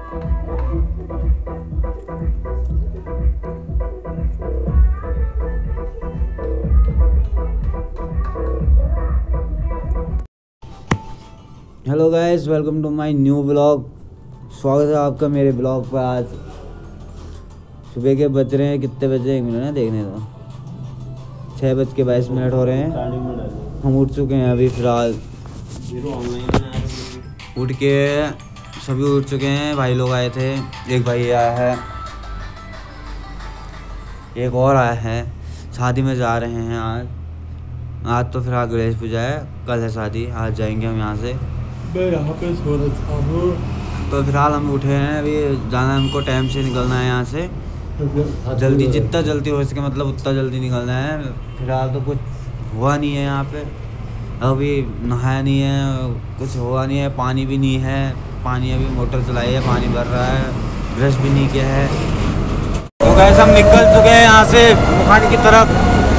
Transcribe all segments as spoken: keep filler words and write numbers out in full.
Hello guys, welcome to my new blog. स्वागत है आपका मेरे ब्लॉग पर। आज सुबह के बज रहे हैं, कितने बजे एक मिनट ना देखने दो, छः बज के बाईस मिनट हो रहे हैं। हम उठ चुके हैं अभी फ़िलहाल। उठ के सभी उठ चुके हैं। भाई लोग आए थे, एक भाई आया है, एक और आया है। शादी में जा रहे हैं आज। आज तो फिलहाल गणेश पूजा है, कल है शादी। आज जाएंगे हम यहाँ से। मैं यहाँ पे सो रहा हूँ। तो फिलहाल हम उठे हैं, अभी जाना है हमको, टाइम से निकलना है यहाँ से। जल्दी, जितना जल्दी हो सके, मतलब उतना जल्दी निकलना है। फिलहाल तो कुछ हुआ नहीं है यहाँ पे, अभी नहाया नहीं है, कुछ हुआ नहीं है। पानी भी नहीं है, पानी अभी मोटर चलाई है, पानी भर रहा है। ब्रश भी नहीं किया है। तो गैस हम निकल चुके हैं यहाँ से मुखानी की तरफ।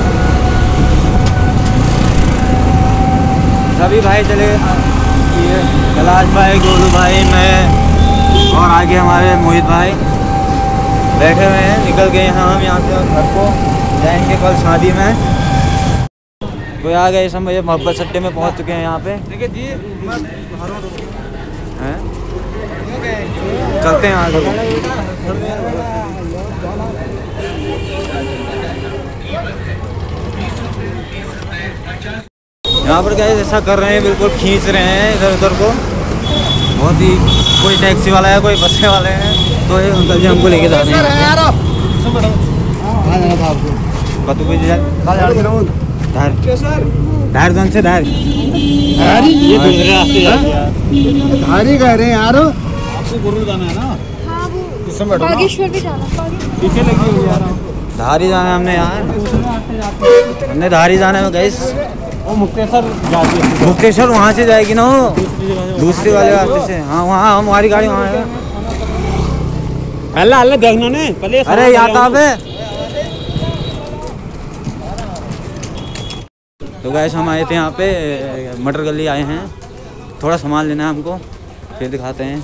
सभी भाई चले, कैलाश भाई, गोलू भाई, मैं और आगे हमारे मोहित भाई बैठे हुए हैं। निकल गए हैं हम यहाँ से, घर को जाएंगे कल शादी में। तो आ गए हम ये मोहब्बत अड्डे में पहुँच चुके हैं यहाँ पे। देखिए जी, हैं चलते हैं आगे। यहाँ पर क्या ऐसा कर रहे हैं, बिल्कुल खींच रहे हैं इधर उधर को। बहुत ही, कोई टैक्सी वाला है, कोई बस वाले हैं। तो ये अंकल जी हमको लेके जा रहे हैं। धार जन से धार ये दूसरे रास्ते धार ही कह रहे हैं यार। आपको गुरु जाना है ना? बागेश्वर भी जाना, पीछे लगी हुई यार। धार ही जाना है हमने यार, हमने धार ही जाना है गाइस। वो मुक्तेश्वर जाती है, मुक्तेश्वर वहाँ से जाएगी ना, दूसरे वाले रास्ते से। हाँ, वहाँ हमारी गाड़ी वहाँ है। अल्लाह अल्लाह देखना ने पहले। अरे यहाँ पे तो गैस हम आए थे यहाँ पे, मटर गली आए हैं। थोड़ा सामान लेना है हमको, फिर दिखाते हैं।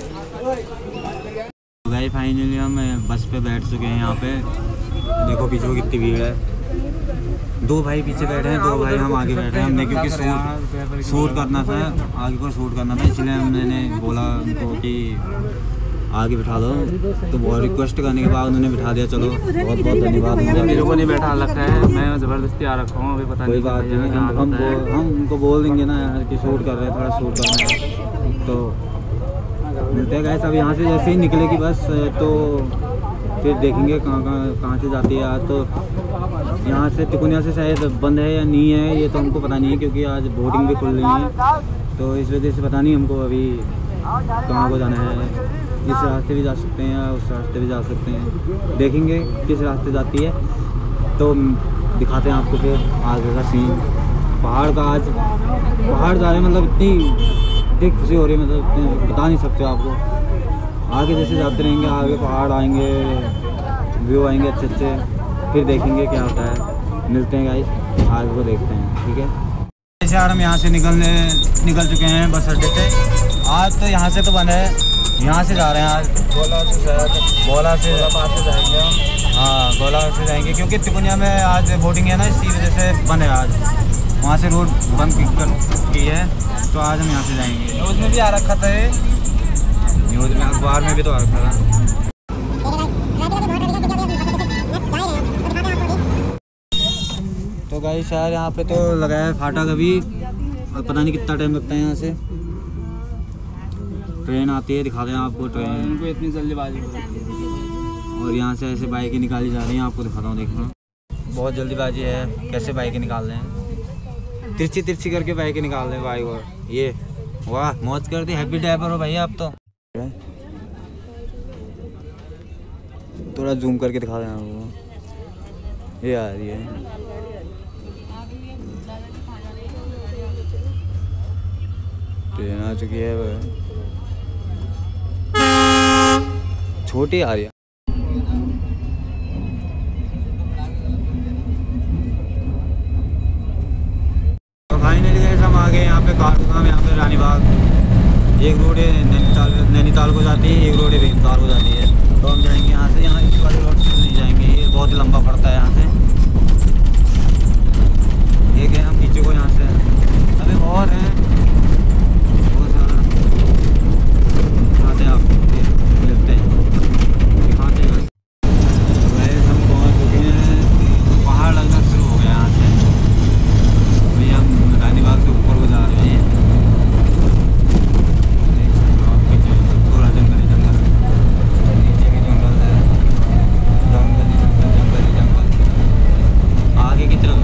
तो गैस फाइनली हम बस पे बैठ चुके हैं यहाँ पे। देखो पीछे कितनी भीड़ है। दो भाई पीछे बैठे हैं, दो भाई हम आगे बैठे हैं। हमने क्योंकि शूट शूट करना था, आगे पर शूट करना था, इसलिए हमने बोला उनको कि आगे बिठा दो। तो बहुत रिक्वेस्ट करने के बाद उन्होंने बिठा दिया। चलो बहुत बहुत धन्यवाद। मेरे को नहीं बैठा लगता है, मैं ज़बरदस्ती आ रखा हूँ। अभी पता कोई बात नहीं, हम हम हम उनको बोल देंगे ना यार कि शूट कर रहे हैं, थोड़ा शूट करना है। तो मिलते हैं गाइस। अब यहाँ से जैसे ही निकलेगी बस, तो फिर देखेंगे कहाँ कहाँ कहाँ से जाती है। आज तो यहाँ से तिकोनिया से शायद बंद है या नहीं है, ये तो हमको पता नहीं है, क्योंकि आज बोटिंग भी खुल रही है। तो इस वजह से पता नहीं हमको अभी कहाँ को जाना है। इस रास्ते भी जा सकते हैं या उस रास्ते भी जा सकते हैं, देखेंगे किस रास्ते जाती है तो दिखाते हैं आपको फिर आगे का सीन। पहाड़ का आज पहाड़ जा रहे हैं, मतलब इतनी इतनी खुशी हो रही है, मतलब इतनी बता नहीं सकते आपको। आगे जैसे जाते रहेंगे, आगे पहाड़ आएंगे, व्यू आएंगे अच्छे अच्छे, फिर देखेंगे क्या होता है। मिलते हैं गाइस, आगे को देखते हैं, ठीक है। यार हम यहाँ से निकलने निकल चुके हैं बस अड्डे से। आज तो यहाँ से तो बंद है, यहाँ से जा रहे हैं आज गोला से गोला से जाएंगे हम। हाँ, गोला से जाएंगे क्योंकि तिकोनिया में आज बोटिंग है ना, इसी वजह से बंद है आज। वहाँ से रोड बंद की है, तो आज हम यहाँ से जाएंगे। न्यूज़ में भी आ रखा था, न्यूज़ में, अखबार में भी तो आ रखा था। तो गाइस यार यहाँ पे तो लगाया है फाटक अभी, और पता नहीं कितना टाइम लगता है। यहाँ से ट्रेन आती है, दिखा दें आपको ट्रेन को, इतनी जल्दीबाजी। और यहाँ से ऐसे बाइकें निकाली जा रही हैं, आपको दिखाता हूँ। देखना बहुत जल्दीबाजी है, कैसे बाइकें निकाल रहे हैं, तिरछी तिरछी करके बाइकें निकाल रहे हैं बाइक। और ये वाह, मौज कर दी, हैप्पी ड्राइवर हो भैया आप तो। थोड़ा जूम करके दिखा दें आपको, ये आ रही है। ट्रेन आ चुकी है, छोटी आ रही है। तो फाइनली हम आ गए यहाँ पे, काफी यहाँ पे रानी बाग। एक रोड है नैनीताल नैनीताल को जाती है, एक रोड है भीमताल को जाती है। तो हम जाएंगे यहाँ से, यहाँ इस वाले रोड से नहीं जाएंगे, ये बहुत ही लंबा पड़ता है यहाँ से। एक है हम नीचे को यहाँ से, अभी और हैं बहुत सारा। दिखाते हैं आपको, मिलते हैं दिखाते हैं। वैसे हम पहुँच चुके हैं, पहाड़ लगना शुरू हो गया यहाँ से। अभी हम रानी बाग से ऊपर को जा रहे हैं। पूरा जंगल ही जंगल, नीचे भी जंगल है, जंगल ही जंगल, जंगल ही जंगल। आगे की तरफ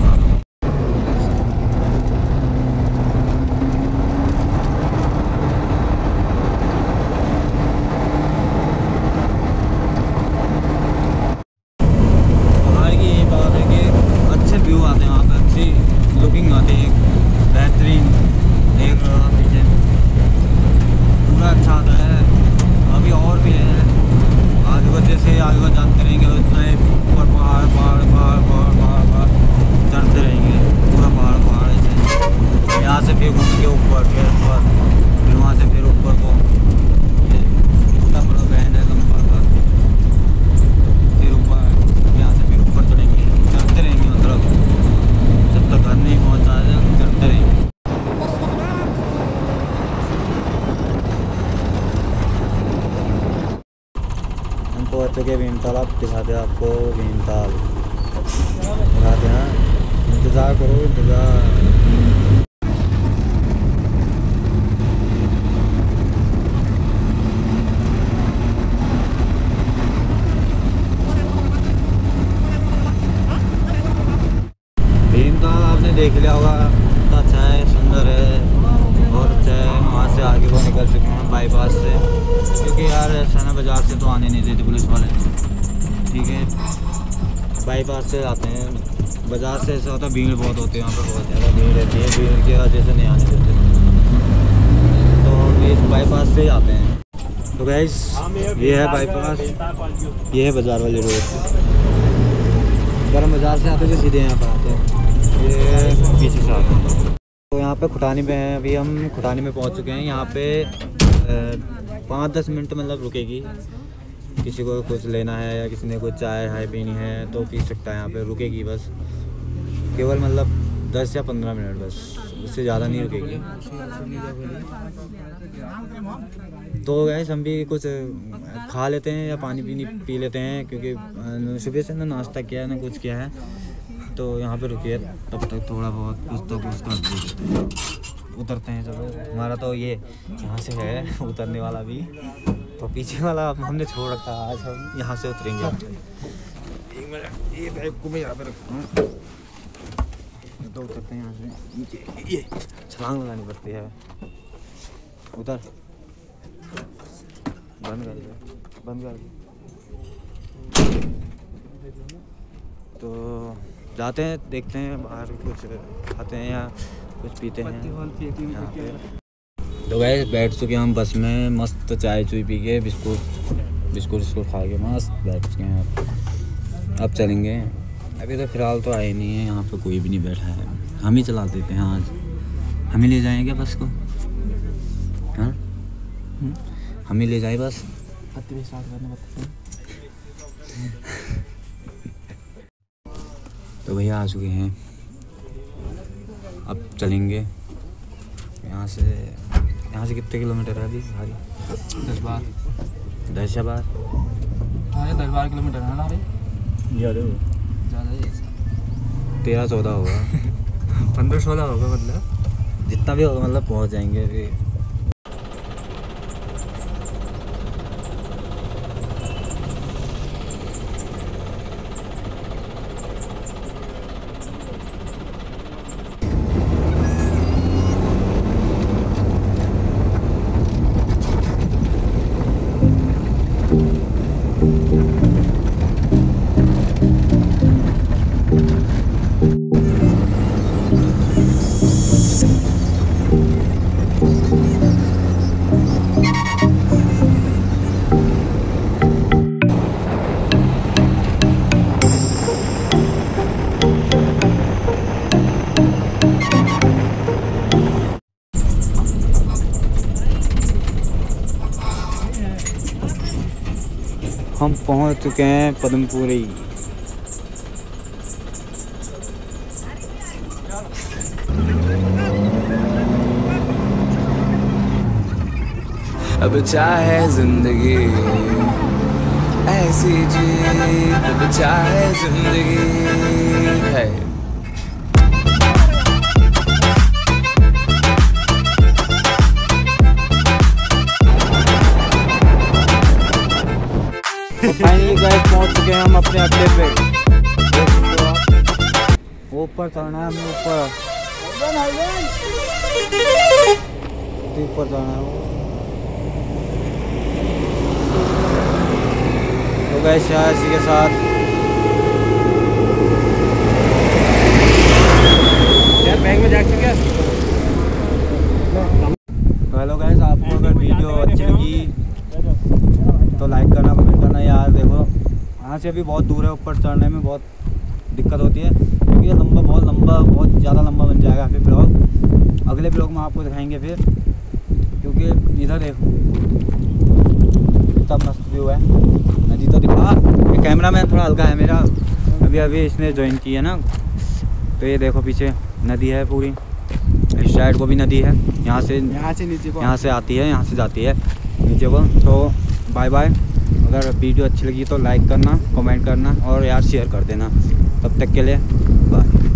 पहाड़ की ये बात है कि अच्छे व्यू आते हैं वहाँ पे, अच्छी लुकिंग आती है, बेहतरीन देख रहे हो आप पीछे, पूरा अच्छा आता है। अभी और भी है आगे को, जैसे आगे को जाते रहेंगे उतना ही ऊपर पहाड़ पहाड़ पहाड़ पहाड़ पहाड़ पहाड़ चढ़ते रहेंगे, पूरा पहाड़ पहाड़ ऐसे। यहाँ से फिर घूमेंगे ऊपर, फिर ऊपर, फिर वहाँ से फिर ऊपर को, इतना बड़ा बैंड है लंबा सा, फिर ऊपर, यहाँ से फिर ऊपर चढ़ेंगे, चढ़ते रहेंगे, मतलब जब तक घर नहीं पहुँचा है चढ़ते रहेंगे। हम पहुँच चुके हैं भीमताल। आप दिखाते हैं आपको भीमताल, दिखाते हैं, इंतज़ार करो इंतज़ार। भीमताल आपने देख लिया होगा, कितना अच्छा है, सुंदर है, बहुत अच्छा है। वहाँ से आगे को निकल चुके हैं बाईपास से, क्योंकि यार सना बाज़ार से तो आने नहीं देते पुलिस वाले, ठीक है। बाईपास से आते हैं, बाज़ार से ऐसा होता है भीड़ बहुत होती है, वहाँ पर बहुत ज़्यादा भीड़ रहती है, भीड़ की वजह से नहीं आने देते, तो हम इस बाईपास से ही आते हैं। तो गाइस ये है बाईपास, ये है बाज़ार वाली रोड। अगर हम बाज़ार से आते तो सीधे यहाँ पर आते हैं, ये पीछे से आते हैं। तो यहाँ पे खुटानी में हैं, अभी हम खुटानी में पहुँच चुके हैं। यहाँ पे पाँच दस मिनट मतलब रुकेगी, किसी को कुछ लेना है या किसी ने कुछ चाय हाय पीनी है तो पी सकता है, यहाँ पे रुकेगी बस, केवल मतलब दस या पंद्रह मिनट बस, उससे ज़्यादा नहीं रुकेगी। तो गैस हम भी कुछ खा लेते हैं या पानी पीनी पी लेते हैं, क्योंकि सुबह से ना नाश्ता किया है ना कुछ किया है, तो यहाँ पे रुकिए तब तक थोड़ा बहुत कुछ तो कुछ कर देते हैं, उतरते हैं। चलो हमारा तो ये यहाँ से है उतरने वाला भी, तो पीछे वाला हमने छोड़ रखा, आज हम यहाँ से उतरेंगे। एक मिनट, ये बैग को मैं यहाँ पे रखता हूँ, तो उतरते हैं यहाँ से नीचे, ये छलांग लगानी पड़ती है। उतर, बंद कर दे, बंद कर दे। तो जाते हैं, देखते हैं बाहर कुछ खाते हैं या कुछ पीते हैं यहाँ पे। तो गए बैठ चुके हैं हम बस में, मस्त चाय चुई पी के, बिस्कुट बिस्कुट बिस्कुट खा के मस्त बैठ चुके हैं। अब चलेंगे, अभी तो फ़िलहाल तो आए नहीं है, यहाँ पे कोई भी नहीं बैठा है, हम ही चला देते हैं आज, हम ही ले जाएंगे बस को, हाँ हम ही ले जाए बस। तो भैया आ चुके हैं, अब चलेंगे यहाँ से। यहाँ से कितने किलोमीटर है अभी भारी? दस बार दस या बार हाँ दस बारह किलोमीटर है ना भाई, ज़्यादा ज़्यादा ही, तेरह चौदह होगा पंद्रह सोलह होगा, मतलब जितना भी होगा, मतलब पहुँच जाएंगे अभी। हम पहुंच चुके हैं पद्मपुरी। अब चाहे जिंदगी ऐसी जी, अब चाहे जिंदगी है। फाइनली गाइस पहुंच चुके हैं हम अपने अड्डे पे। ऊपर चढ़ना है हमें, ऊपर ऊपर जाना है। तो गाइस यहाँ इसी के साथ यार बैग में जा चुके। हेलो गाइस, आपको अगर वीडियो अच्छी लगी तो लाइक करना, कमेंट करना। यार देखो यहाँ से अभी बहुत दूर है, ऊपर चढ़ने में बहुत दिक्कत होती है क्योंकि ये लंबा बहुत लंबा बहुत ज़्यादा लंबा बन जाएगा फिर ब्लॉग। अगले ब्लॉग में आपको दिखाएंगे फिर, क्योंकि इधर देखो कितना मस्त व्यू है। नदी तो दिखा, ये कैमरा मैन थोड़ा हल्का है मेरा, अभी अभी इसने ज्वाइन की है ना। तो ये देखो पीछे नदी है पूरी, इस साइड को भी नदी है, यहाँ से यहाँ से नीचे को यहाँ से आती है, यहाँ से जाती है नीचे को। तो बाय बाय। अगर वीडियो अच्छी लगी तो लाइक करना, कमेंट करना और यार शेयर कर देना। तब तक के लिए बाय।